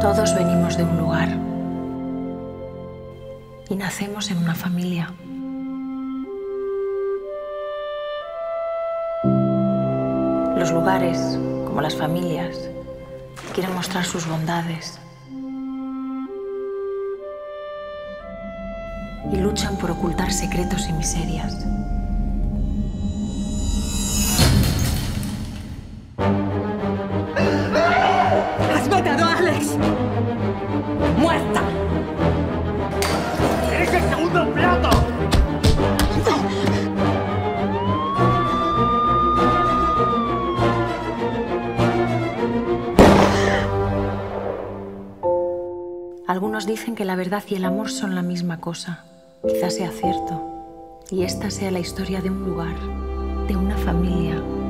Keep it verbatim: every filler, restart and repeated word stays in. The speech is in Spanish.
Todos venimos de un lugar y nacemos en una familia. Los lugares, como las familias, quieren mostrar sus bondades y luchan por ocultar secretos y miserias. ¡Has matado a Alex! ¡Muerta! ¡Eres el segundo plato! Algunos dicen que la verdad y el amor son la misma cosa. Quizás sea cierto. Y esta sea la historia de un lugar, de una familia,